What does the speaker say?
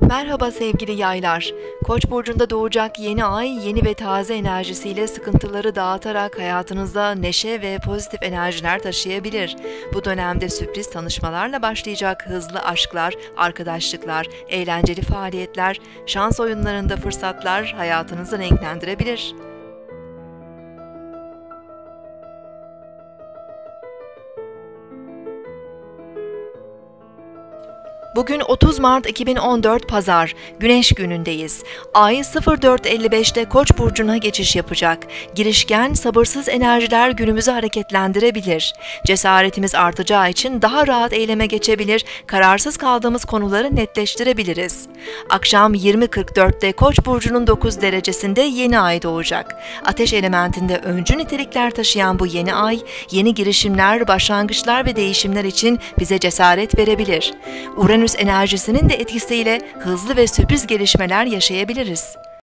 Merhaba sevgili yaylar. Koç burcunda doğacak yeni ay, yeni ve taze enerjisiyle sıkıntıları dağıtarak hayatınıza neşe ve pozitif enerjiler taşıyabilir. Bu dönemde sürpriz tanışmalarla başlayacak hızlı aşklar, arkadaşlıklar, eğlenceli faaliyetler, şans oyunlarında fırsatlar hayatınızı renklendirebilir. Bugün 30 Mart 2014 Pazar, Güneş günündeyiz. Ay 04.55'te Koç burcuna geçiş yapacak. Girişken, sabırsız enerjiler günümüzü hareketlendirebilir. Cesaretimiz artacağı için daha rahat eyleme geçebilir, kararsız kaldığımız konuları netleştirebiliriz. Akşam 20.44'te Koç burcunun 9 derecesinde yeni ay doğacak. Ateş elementinde öncü nitelikler taşıyan bu yeni ay, yeni girişimler, başlangıçlar ve değişimler için bize cesaret verebilir. Uranüs enerjisinin de etkisiyle hızlı ve sürpriz gelişmeler yaşayabiliriz.